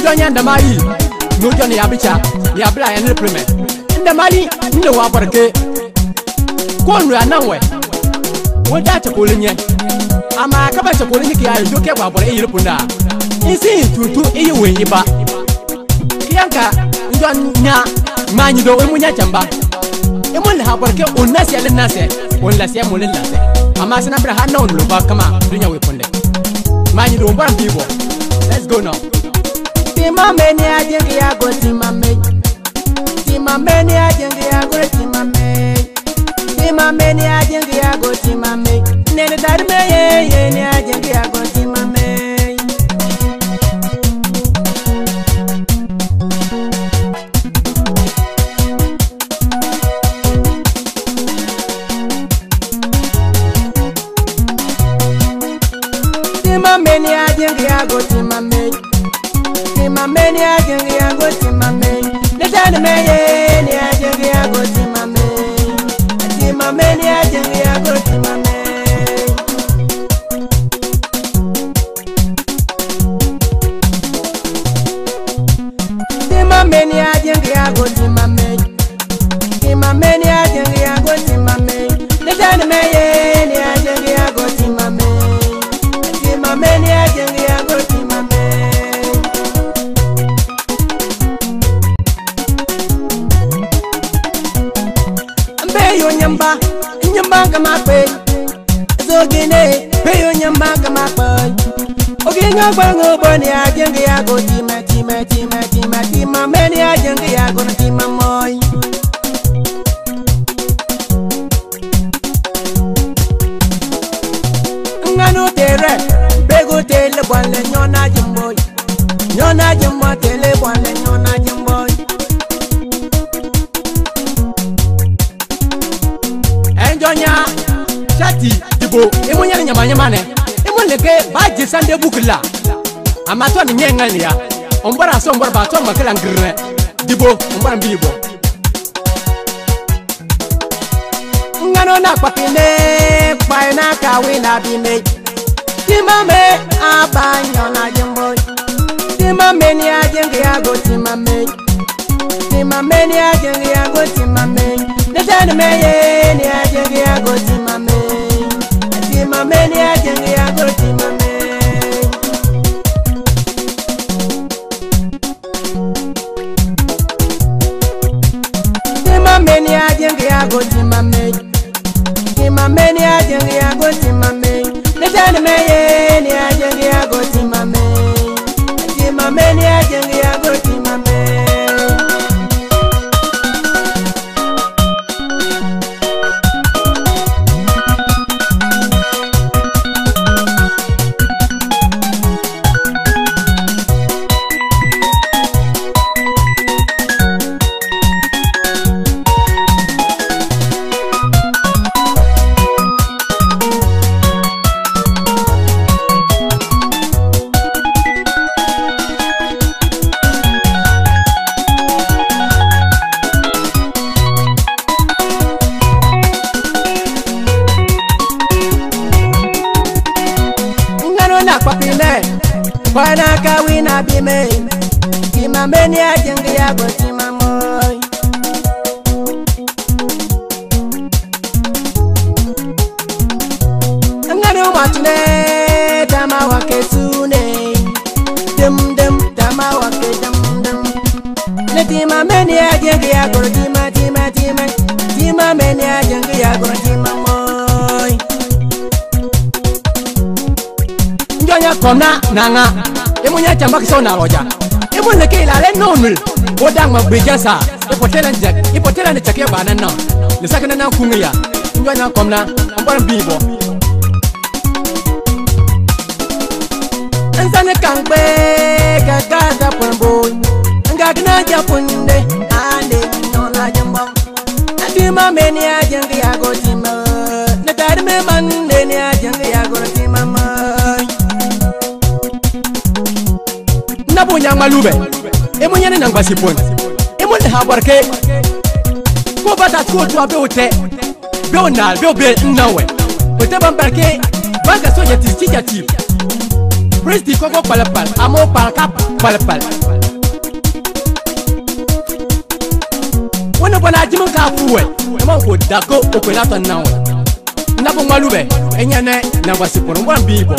Jonya ndamai no joni yabicha yabla ya nilprime ndamai ndo wa barke konu ya nanwe wada ta kolinye ama ka ba ta kolinye ki ayo doke ba bore yi rupunda isi tutu iyi wenyi ba kiyanka ndonya manyi do munya chamba emol ha barke onnasi ya linase wonnasi ya molilase ama sana bra hanna on lo ba kama dunya we ponde manyi do mbara bibo. Let's go now. Tima meni ajengi ya go tima me. Tima meni ajengi ya go tima me. Tima meni ajengi ya go tima me. Nene dar me ye ni ajengi ya go tima me. Tima meni ajengi ya go tima me. Tima meni ajengi ya go tima me. Nene me ye ni ajengi ya go tima me. Tima meni ajengi ya go tima me. Tima meni ajengi ya go tima me. Tima meni ajengi ya go tima me. Nene me ye ni ajengi ya go tima me. Tima meni ajengi ya go tima me. Beyo nyamba, nyamba kama pe. Zogine, beyo nyamba kama pe. Oginga bango boni ajengi ya go tima tima tima tima tima meni ajengi ya go tima moy. Ngano tere, bego tele bwanle nyona jimboy. Nyona jimbo tele bwanle nyona jimboy. Enjonya shati dibo emunya nyama nyama ne emuleke baje sande bukla amato ni nyenga ni ya ombara so ombara ba to makala ngirne dibo ombara mbibo ngano na kwakine kwaina kawina bime timame abanyo na jimbo timame ni ajenge ya go timame timame ni ajenge ya go timame netane meye ni ajenge ya go timame timame ni ajenge ya go timame timame ni ajenge ya go timame timame ni ajenge ya go timame netane meye ni ajenge ya go timame timame ni ajenge ya go timame. Kwana kawina bime timame ni ajenge ya go timamoy ngano matune tama waketune dem dem tama waketem dem ne timame ni ajenge ya go tima tima tima timame ni ajenge ya go timamoy njonya kona nanga emunya chamba kisona roja emunya ke la le nonul odang ma bejasa ipotela ne chake bana na le sakana na kungiya njonya komna ambara bibo ansane kangbe kagaza pombo ngagna japunde ande nona jambo atima meni ajenge ya go tima na tarme mande ni ajenge ya go tima mai nabunya malube emunya ne nangba sipon emul ha barke ko bata ko to abe ote be onal be obe nawe ote bambarke baga soja tijati presti koko palapal amo palkap palapal bwana jimu ka fuwe ema ko dako o ko lata nawo na bo malube enyane na wasiporo ngwa bibo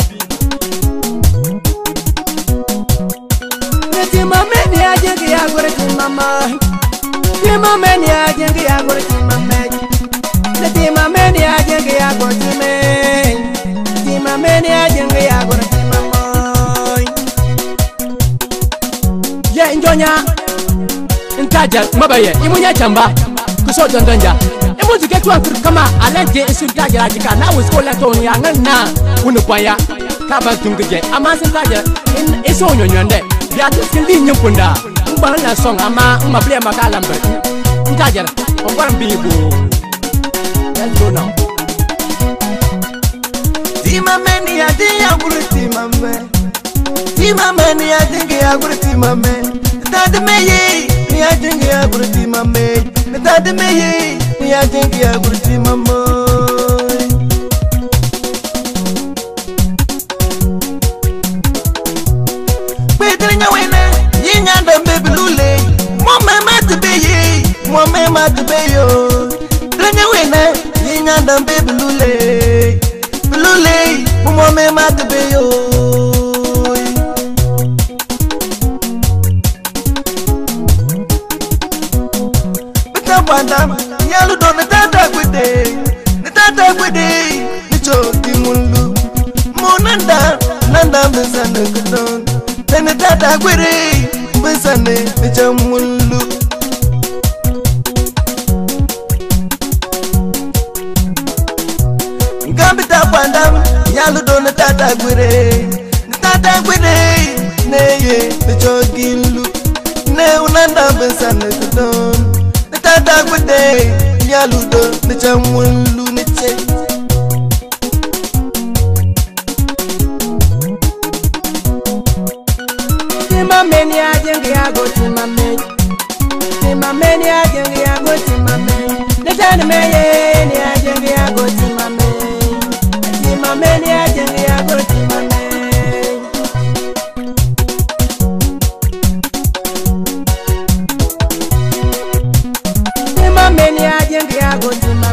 ti mama ni ajengi ya gore ti mama ti mama ni ajengi ya gore ti mama ti mama ni ajengi ya gore ti me ti mama ni ajengi ya gore ti mama ye njonya ntaja mabaye imunya chamba kuso dondonja imu zike tu afur kama alanje isulta jara jika na wisko la ton ya ngana unu kwaya ka ba tungje ama sintaja iso nyonyonde ya tukili nyumpunda ngba na song ama maple makala mber ntaja ngwa mbibu let's go now timameni ya dia gurti mamme timameni ya dinga gurti mamme tadmeye ya dinga gurti mamme tadmeye ya dinga gurti mamme pedrinya wena yinya ndambe bilule momme matbeye momme matbeyo pedrinya wena yinya ndambe bilule bilule momme matbeyo Bandam yalu don tata gwede ni choti mulu monanda nanda besane kudon tene tata gwede besane ni chamulu ngambita bandam yalu don tata gwede ne ye ni chogilu ne unanda besane kudon tata gwede yaludo ne chamulu ne che timameni ajengi yago timameni ajengi yago timameni ne tane meye ni ajengi yago timameni ajengi yago timameni ajengi yago timameni